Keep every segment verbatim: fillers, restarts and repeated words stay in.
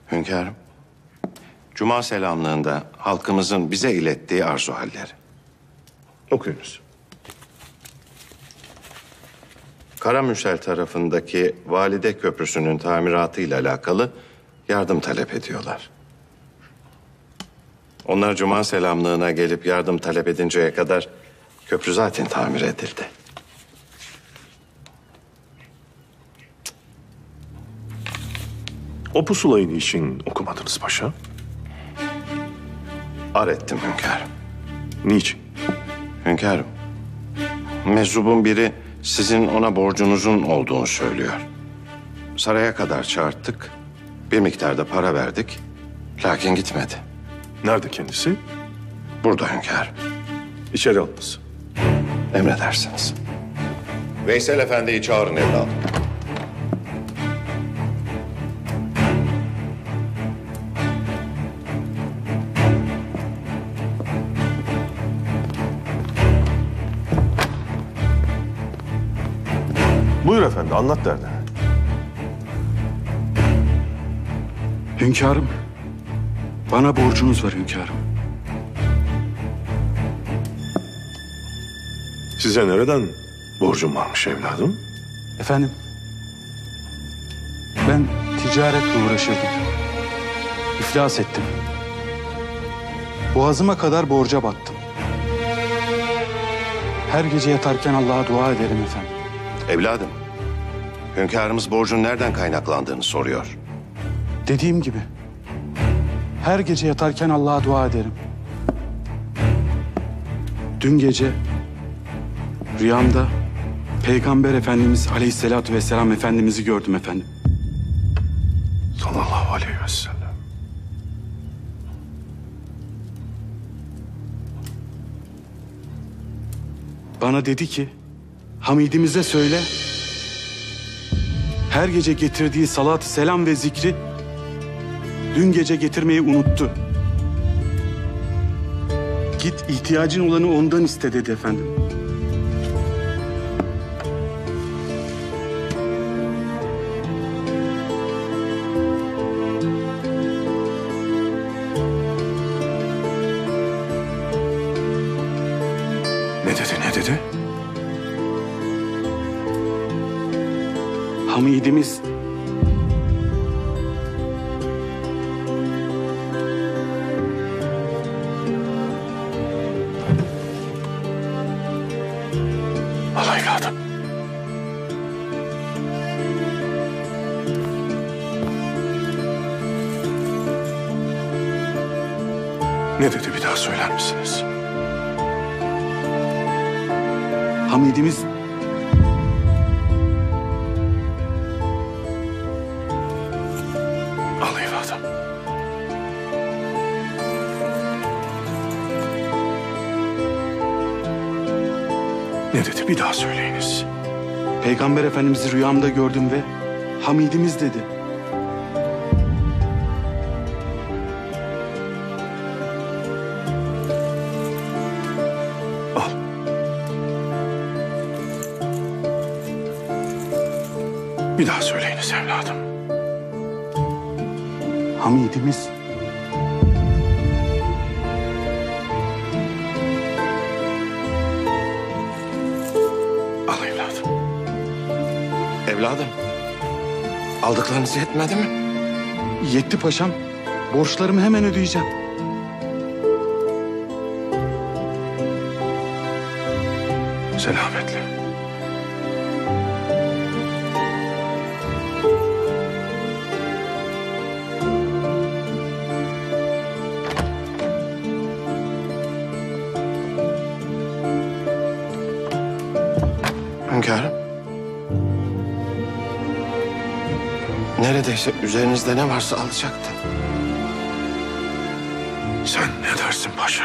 Hünkârım, Cuma selamlığında halkımızın bize ilettiği arzu halleri. Okuyunuz. Karamürsel tarafındaki Valide Köprüsü'nün tamiratıyla alakalı yardım talep ediyorlar. Onlar Cuma selamlığına gelip yardım talep edinceye kadar köprü zaten tamir edildi. O pusulayı niçin okumadınız paşa? Ar ettim hünkârım. Niçin? Hünkârım, meczubun biri sizin ona borcunuzun olduğunu söylüyor. Saraya kadar çağırttık, bir miktarda para verdik, lakin gitmedi. Nerede kendisi? Burada hünkârım. İçeri alınız. Emredersiniz. Veysel Efendi'yi çağırın evladım. Buyur efendi, anlat derdini. Hünkârım, bana borcunuz var hünkârım. Size nereden borcum varmış evladım? Efendim, ben ticaretle uğraşırdım. İflas ettim. Boğazıma kadar borca battım. Her gece yatarken Allah'a dua ederim efendim. Evladım, hünkârımız borcun nereden kaynaklandığını soruyor. Dediğim gibi, her gece yatarken Allah'a dua ederim. Dün gece rüyamda Peygamber Efendimiz Aleyhisselatü Vesselam Efendimiz'i gördüm efendim. Sallallahu aleyhi ve sellem. Bana dedi ki, Hamidimize söyle, her gece getirdiği salat-ı selam ve zikri dün gece getirmeyi unuttu. Git ihtiyacın olanı ondan iste dedi efendim. Ne dedi, ne dedi? Hamidimiz Al evladım. Ne dedi, bir daha söyler misiniz? Hamidimiz Al evladım. Ne dedi, bir daha söyleyiniz. Peygamber Efendimiz'i rüyamda gördüm ve Hamidimiz dedi. Al. Bir daha söyleyiniz evladım. Hamidimiz Al evladım. Evladım, aldıklarınız yetmedi mi? yetti paşam. Borçlarımı hemen ödeyeceğim. Selametle. Hünkârım. Neredeyse üzerinizde ne varsa alacaktı. Sen ne dersin paşa?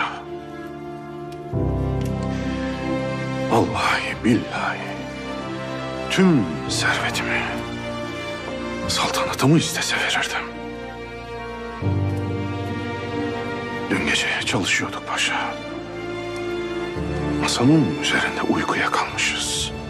Vallahi billahi tüm servetimi, saltanatımı istese verirdim. Dün gece çalışıyorduk paşa. Masamın üzerinde uykuya kalmışız.